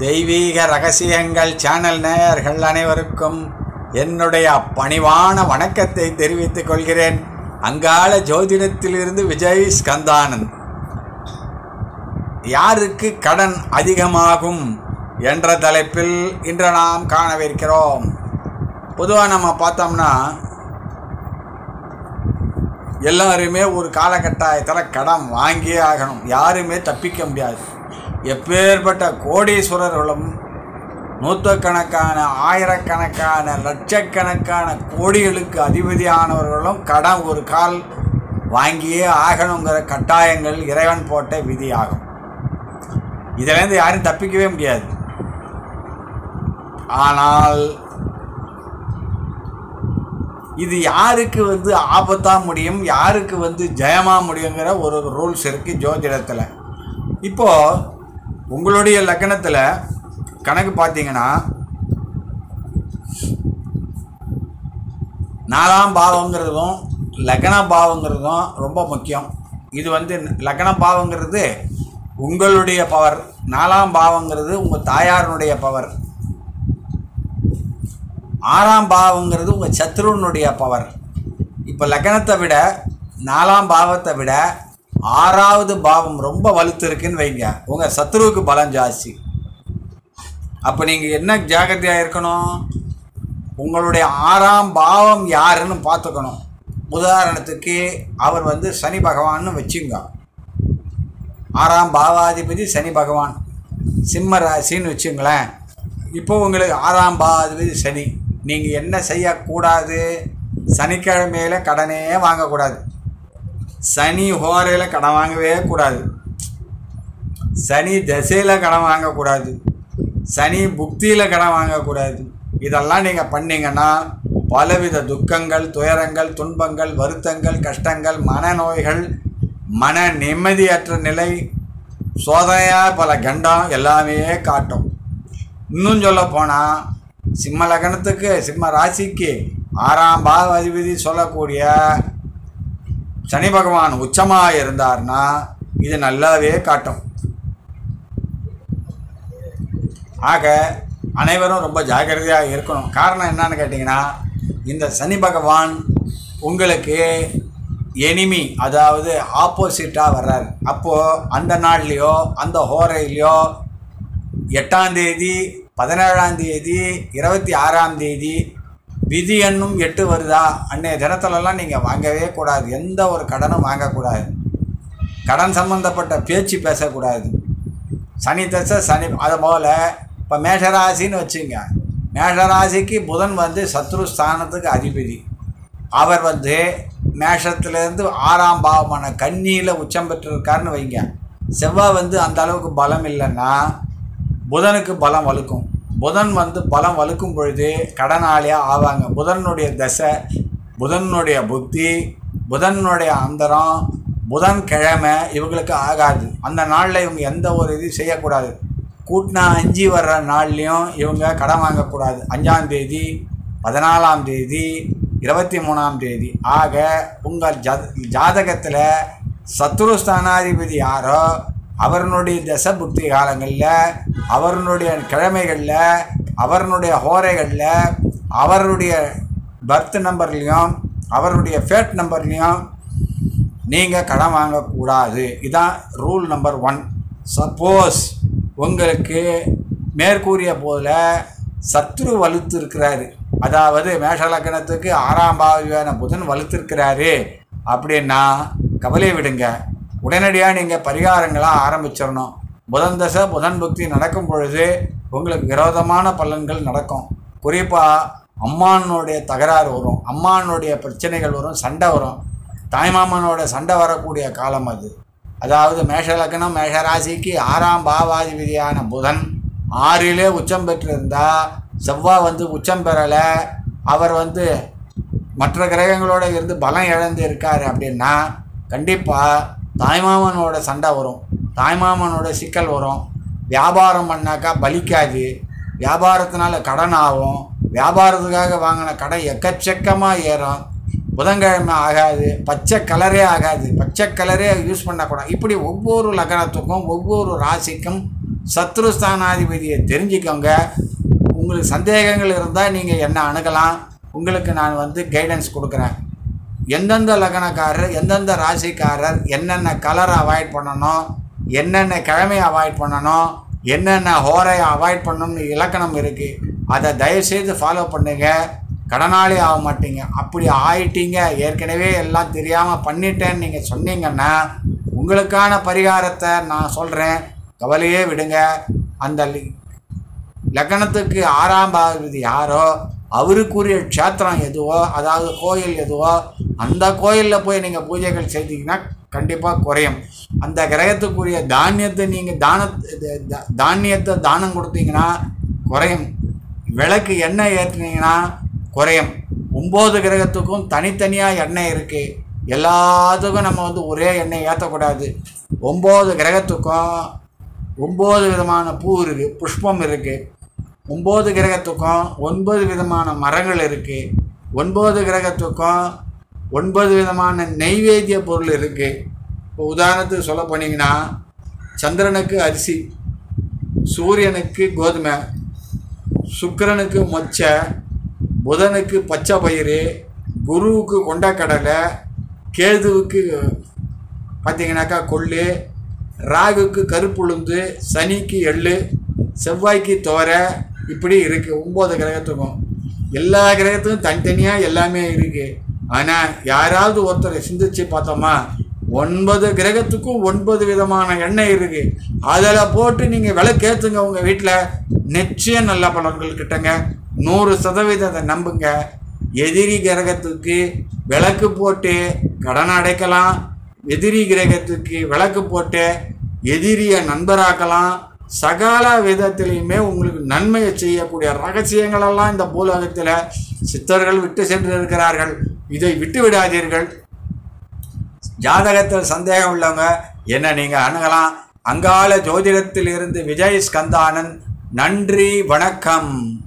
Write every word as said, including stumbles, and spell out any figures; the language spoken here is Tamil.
தெய்வீக ரகசியங்கள் சேனல் நேயர்கள் அனைவருக்கும் என்னுடைய பணிவான வணக்கத்தை தெரிவித்துக் கொள்கிறேன். அங்காள ஜோதிடத்திலிருந்து விஜய் ஸ்கந்தானந்த். யாருக்கு கடன் அதிகமாகும் என்ற தலைப்பில் இன்று நாம் காணவிருக்கிறோம். பொதுவாக நம்ம பார்த்தோம்னா எல்லாருமே ஒரு காலகட்டாயத்தில் கடன் வாங்கியே ஆகணும், யாருமே தப்பிக்க முடியாது. எப்பேற்பட்ட கோடீஸ்வரர்களும் நூற்றுக்கணக்கான ஆயிரக்கணக்கான லட்சக்கணக்கான கோடிகளுக்கு அதிபதியானவர்களும் கடன் ஒரு கால் வாங்கியே ஆகணுங்கிற கட்டாயங்கள் இறைவன் போட்ட விதியாகும். இதிலேருந்து யாரும் தப்பிக்கவே முடியாது. ஆனால் இது யாருக்கு வந்து ஆபத்தாக முடியும், யாருக்கு வந்து ஜெயமாக முடியுங்கிற ஒரு ரூல்ஸ் இருக்குது ஜோதிடத்தில். இப்போது உங்களுடைய லக்னத்தில் கணக்கு பார்த்தீங்கன்னா நாலாம் பாவங்கிறதும் லக்ன பாவங்கிறதும் ரொம்ப முக்கியம். இது வந்து லக்ன பாவங்கிறது உங்களுடைய பவர், நாலாம் பாவங்கிறது உங்கள் தாயாருடைய பவர், ஆறாம் பாவங்கிறது உங்கள் சத்ருனுடைய பவர். இப்போ லக்னத்தை விட நாலாம் பாவத்தை விட ஆறாவது பாவம் ரொம்ப வலுத்து இருக்குன்னு வைங்க, உங்கள் சத்ருவுக்கு பலம் ஜாஸ்தி. அப்போ நீங்கள் என்ன ஜாக்கிரதையாக இருக்கணும், உங்களுடைய ஆறாம் பாவம் யாருன்னு பார்த்துக்கணும். உதாரணத்துக்கு அவர் வந்து சனி பகவான்னு வச்சுங்க. ஆறாம் பாவாதிபதி சனி பகவான், சிம்ம ராசின்னு வச்சுங்களேன். இப்போ உங்களுக்கு ஆறாம் பாவாதிபதி சனி. நீங்கள் என்ன செய்யக்கூடாது, சனிக்கிழமையில் கடனே வாங்கக்கூடாது, சனி ஹோரையில் கடன் வாங்கவே கூடாது, சனி தசையில் கடன் வாங்கக்கூடாது, சனி புக்தியில் கடன் வாங்கக்கூடாது. இதெல்லாம் நீங்கள் பண்ணிங்கன்னா பலவித துக்கங்கள், துயரங்கள், துன்பங்கள், வருத்தங்கள், கஷ்டங்கள், மனநோய்கள், மன நிம்மதியற்ற நிலை, சோதனையாக பல கண்டம் எல்லாமே காட்டும். இன்னும் சொல்ல போனால் சிம்ம லக்னத்துக்கு சிம்ம ராசிக்கு ஆறாம் பாவ அதிபதி சொல்லக்கூடிய சனி பகவான் உச்சமாக இருந்தார்னா இது நல்லாவே காட்டும். ஆக அனைவரும் ரொம்ப ஜாக்கிரதையாக இருக்கணும். காரணம் என்னன்னு கேட்டிங்கன்னா, இந்த சனி பகவான் உங்களுக்கு எனிமி, அதாவது ஆப்போசிட்டாக வர்றார். அப்போது அந்த நாள்லேயோ அந்த ஹோரையிலையோ எட்டாம் தேதி, பதினேழாம் தேதி, இருபத்தி ஆறாம் தேதி விதி என்னும் எட்டு வருதா, அன்றைய தினத்துலலாம் நீங்கள் வாங்கவே கூடாது. எந்த ஒரு கடனும் வாங்கக்கூடாது, கடன் சம்பந்தப்பட்ட பேச்சு பேசக்கூடாது. சனி தசை சனி. அதுபோல் இப்போ மேஷராசின்னு வச்சுங்க, மேஷராசிக்கு புதன் வந்து சத்ருஸ்தானத்துக்கு அதிபதி. அவர் வந்து மேஷத்துலேருந்து ஆறாம் பாவமான கன்னியில் உச்சம் பெற்றிருக்காருன்னு வைங்க. செவ்வாய் வந்து அந்த அளவுக்கு பலம் இல்லைன்னா புதனுக்கு பலம் வலுக்கும். புதன் வந்து பலம் வலுக்கும் பொழுது கடனாளியாக ஆவாங்க. புதனுடைய தசை, புதனுடைய புத்தி, புதனுடைய அந்தரம், புதன் கிழமை இவங்களுக்கு ஆகாது. அந்த நாளில் இவங்க எந்த ஒரு இது செய்யக்கூடாது. கூட்டினா அஞ்சு வர்ற நாள்லேயும் இவங்க கடன் வாங்கக்கூடாது. அஞ்சாம் தேதி, பதினாலாம் தேதி, இருபத்தி மூணாம் தேதி. ஆக உங்கள் ஜா ஜாதகத்தில் சத்ருஸ்தானாதிபதி யாரோ அவருடைய தசை புக்தி காலங்களில், அவருடைய கிழமைகளில், அவருடைய ஹோரைகளில், அவருடைய பர்த் நம்பர்லேயும் அவருடைய ஃபேட் நம்பர்லேயும் நீங்கள் கடன் வாங்கக்கூடாது. இதுதான் ரூல் நம்பர் ஒன். சப்போஸ் உங்களுக்கு மேற்கூறிய போல சத்ரு வலுத்து இருக்கிறாரு, அதாவது மேஷ லக்னத்துக்கு ஆறாம் பாவியான புதன் வலுத்திருக்கிறாரு அப்படின்னா கவலை விடுங்க. உடனடியாக நீங்கள் பரிகாரங்களாக ஆரம்பிச்சிடணும். புதன் தசை புதன் புக்தி நடக்கும் பொழுது உங்களுக்கு விரோதமான பலன்கள் நடக்கும். குறிப்பாக அம்மானுடைய தகராறு வரும், அம்மானுடைய பிரச்சனைகள் வரும், சண்டை வரும். தாய்மாமனோட சண்டை வரக்கூடிய காலம் அது. அதாவது மேஷ லக்னம் மேஷராசிக்கு ஆறாம் பாவாதிபதியான புதன் ஆறிலே உச்சம் பெற்றிருந்தால், செவ்வாய் வந்து உச்சம் பெறலை, அவர் வந்து மற்ற கிரகங்களோடு இருந்து பலம் இழந்து இருக்கார் அப்படின்னா கண்டிப்பாக தாய்மாமனோட சண்டை வரும், தாய்மாமனோட சிக்கல் வரும். வியாபாரம் பண்ணாக்கா பலிக்காது, வியாபாரத்தினால கடன் ஆகும், வியாபாரத்துக்காக வாங்கின கடன் எக்கச்சக்கமாக ஏறும். புதன்கிழமை ஆகாது, பச்சை கலரே ஆகாது, பச்சை கலரே யூஸ் பண்ணக்கூடாது. இப்படி ஒவ்வொரு லக்னத்துக்கும் ஒவ்வொரு ராசிக்கும் சத்ருஸ்தானாதிபதியை தெரிஞ்சுக்கோங்க. உங்களுக்கு சந்தேகங்கள் இருந்தால் நீங்கள் என்ன அணுகலாம். உங்களுக்கு நான் வந்து கைடன்ஸ் கொடுக்குறேன். எந்தெந்த லக்னக்காரர் எந்தெந்த ராசிக்காரர் என்னென்ன கலரை அவாய்ட் பண்ணணும், என்னென்ன கிழமையை அவாய்ட் பண்ணணும், என்னென்ன ஹோரையை அவாய்ட் பண்ணணும்னு இலக்கணம் இருக்குது. அதை தயவுசெய்து ஃபாலோ பண்ணுங்க. கடனாளி ஆக மாட்டீங்க. அப்படி ஆயிட்டீங்க, ஏற்கனவே எல்லாம் தெரியாமல் பண்ணிட்டேன்னு நீங்கள் சொன்னீங்கன்னா உங்களுக்கான பரிகாரத்தை நான் சொல்கிறேன். கவலையே விடுங்க. அந்த லக்னத்துக்கு ஆறாம் பாவதி யாரோ அவருக்குரிய க்ஷேத்திரம் எதுவோ, அதாவது கோயில் எதுவோ, அந்த கோயிலில் போய் நீங்கள் பூஜைகள் செய்தீங்கன்னா கண்டிப்பாக குறையும். அந்த கிரகத்துக்குரிய தானியத்தை நீங்கள் தான தானியத்தை தானம் கொடுத்தீங்கன்னா குறையும். விளக்கு எண்ணெய் ஏற்றினீங்கன்னா குறையும். ஒம்பது கிரகத்துக்கும் தனித்தனியாக எண்ணெய் இருக்குது. எல்லாத்துக்கும் நம்ம வந்து ஒரே எண்ணெய் ஏற்றக்கூடாது. ஒம்பது கிரகத்துக்கும் ஒம்பது விதமான பூ இருக்குது, புஷ்பம் இருக்குது. ஒம்பது கிரகத்துக்கும் ஒன்பது விதமான மரங்கள் இருக்குது. ஒன்பது கிரகத்துக்கும் ஒன்பது விதமான நெய்வேத்திய பொருள் இருக்குது. இப்போ உதாரணத்துக்கு சொல்ல போனீங்கன்னா சந்திரனுக்கு அரிசி, சூரியனுக்கு கோதுமை, சுக்கிரனுக்கு மொச்சை, புதனுக்கு பச்சை பயிறு, குருவுக்கு கொண்டக்கடலை, கேதுவுக்கு பார்த்திங்கனாக்கா கொள்ளு, ராகுக்கு கருப்புளுந்து, சனிக்கு எள்ளு, செவ்வாய்க்கு தோரை, இப்படி இருக்குது. ஒம்பது கிரகத்துக்கும் எல்லா கிரகத்துக்கும் தனித்தனியாக எல்லாமே இருக்குது. ஆனால் யாராவது ஒருத்தர் சிந்திச்சு பார்த்தோமா, ஒன்பது கிரகத்துக்கும் ஒன்பது விதமான எண்ணெய் இருக்குது. அதில் போட்டு நீங்கள் விளக்கேற்றுங்க உங்கள் வீட்டில், நிச்சயம் நல்ல பலன்கள் கிட்டங்க. நூறு சதவீதத்தை நம்புங்க. எதிரி கிரகத்துக்கு விளக்கு போட்டு கடன் அடைக்கலாம். எதிரி கிரகத்துக்கு விளக்கு போட்டு எதிரியை நண்பராக்கலாம். சகல விதத்திலையுமே உங்களுக்கு நன்மையை செய்யக்கூடிய ரகசியங்களெல்லாம் இந்த பூலோகத்தில் சித்தர்கள் விட்டு சென்று இருக்கிறார்கள். இதை விட்டு விடாதீர்கள். ஜாதகத்தில் சந்தேகம் உள்ளவங்க என்ன நீங்கள் அணுகலாம். அங்காள ஜோதிடத்தில் இருந்து விஜய் ஸ்கந்தானந்த். நன்றி, வணக்கம்.